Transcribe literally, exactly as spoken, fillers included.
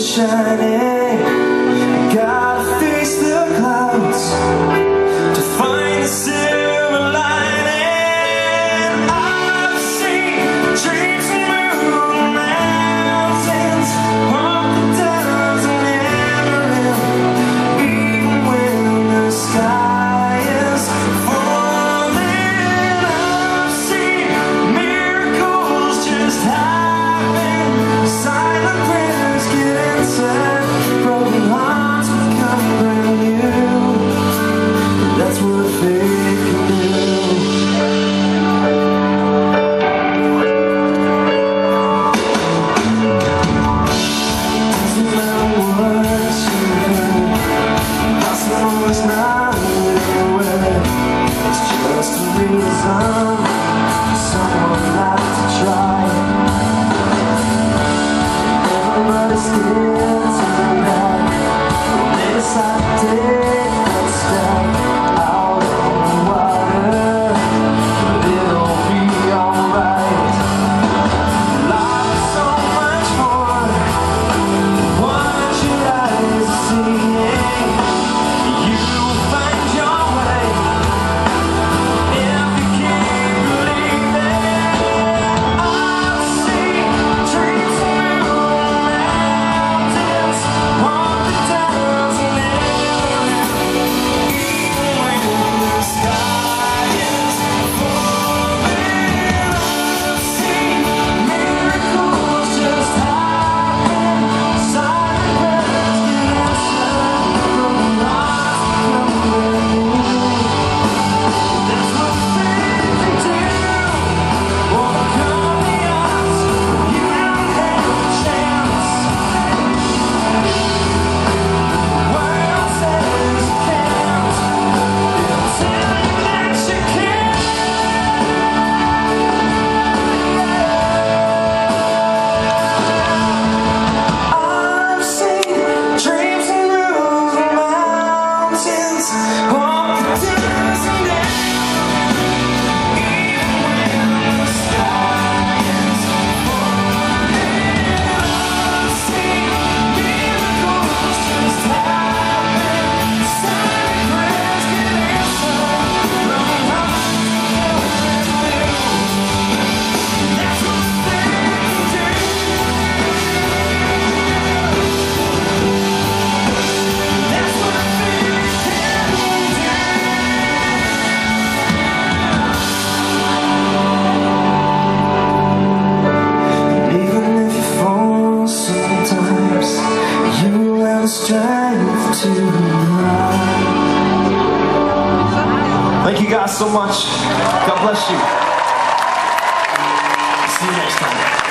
shining. Gotta face the clouds to find the silver lining. I've seen dreams move mountains, walk the downs and Amarillo, even when the sky is falling. I've seen miracles just happen, silent prayers get answered, broken hearts become brand new. That's what faith can do. Doesn't matter what you've heard, possible is not anywhere. It's just a reason for someone not to try. Everybody stands in the back, they decide to take that step out on the water, but it'll be alright. Life is so much more than what your eyes are seeing. You'll find your way if you keep believing. I've seen dreams move mountains, walk the downs and Amarillo, even when the sky is falling. I've seen miracles just happen, silent prayers get answered, broken hearts become brand new. That's what faith can do. Overcome the odds when you don't have a chance. The world says you can't, they'll tell you that you can. I've seen dreams move mountains, walk the downs and even when the sky is falling. I've seen miracles just happen, silent prayers get answered, broken hearts become brand new. That's what faith can do. That's what faith can do. Even if you fall sometimes, you will have the strength to rise. Thank you guys so much. God bless you. See you next time.